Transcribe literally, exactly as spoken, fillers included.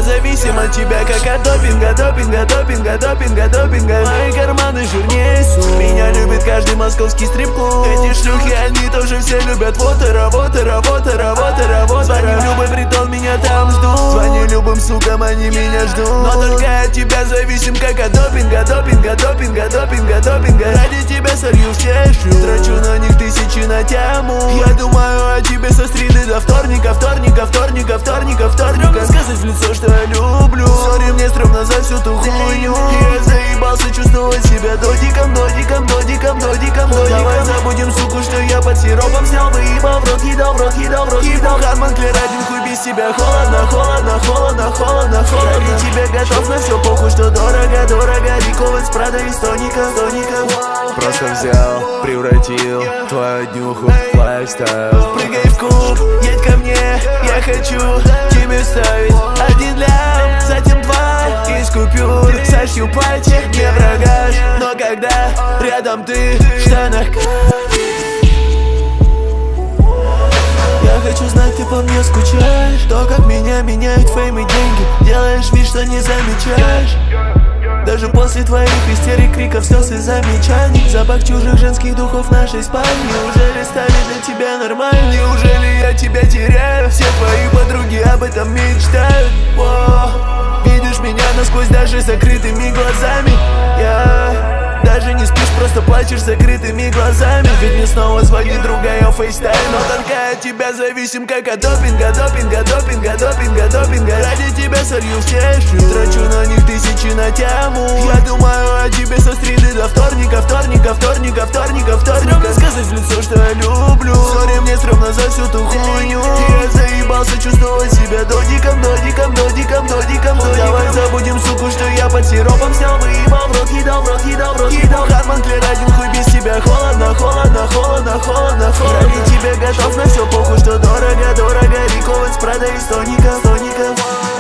зависим от тебя, как от допинга, допинга, допинга, допинга, допинга. Мои карманы жирнее су. Меня любит каждый московский стрип-клуб. Эти шлюхи, они тоже все любят. Вот и работа, работа, работа, работа. Звоним в любой притон, меня там ждут. Звоню любым сукам, они меня ждут. Но только от тебя зависим, как от допинга, допинга, допинга, допинга, допинга. Ради тебя солью все шлю. Трачу на них тысячи на тему. Я думаю о тебе со среды до вторника, вторника, вторника, вторника, вторника. Сказать в лицо, что я люблю. Сори, мне стрёмно за всю ту хуйню. Я заебался чувствовать себя додиком, додиком, додиком, додиком, додиком. Давай забудем, суку, что я под сиропом снял, выебал в рот, едал в рот, едал в рот, едал. Харман Клер, один хуй без тебя. Холодно, холодно, холодно, холодно, холодно. Ради тебя готов на все, похуй, что дорого, дорого. Риковец, Прада и Стоника, Стоника. Просто взял, превратил твою днюху в лайфстайл. Прыгай в куб, едь ко мне, я хочу тебе ставить один лям, затем два из купюр. Сошью пальчик, не врагаш, но когда рядом ты в штанах. Я хочу знать, ты по мне скучаешь. То, как меня меняют фейм и деньги. Делаешь вид, что не замечаешь. Даже после твоих истерик, криков, слез и замечаний. Запах чужих женских духов в нашей спальне. Неужели стали для тебя нормально? Неужели я тебя теряю? Все твои подруги об этом мечтают. О, видишь меня насквозь даже закрытыми глазами. Я даже не спишь, просто плачешь закрытыми глазами. Ведь мне снова звонит другая фейстайм. Но только от тебя зависим, как от допинга, допинга, допинга, допинга, допинга. Ради тебя солью все шлю. Трачу на них тысячи на тему. Я думаю о тебе со среды до вторника, вторника, вторника, вторника, вторника. Стрёмно сказать в лицо, что я люблю. Сори, мне стрёмно за всю ту хуйню. Я заебался чувствовать себя додиком, додиком, додиком, додиком, додиком. Давай забудем, суку, что я под сиропом снял, выебал в рот, едал в рот, едал в рот. Харман Клер, один хуй без тебя. Холодно, холодно, холодно, холодно, холодно. Ради тебя готов на все, похуй, что дорого, дорого. Риковец, Прада и Стоника, Стоника.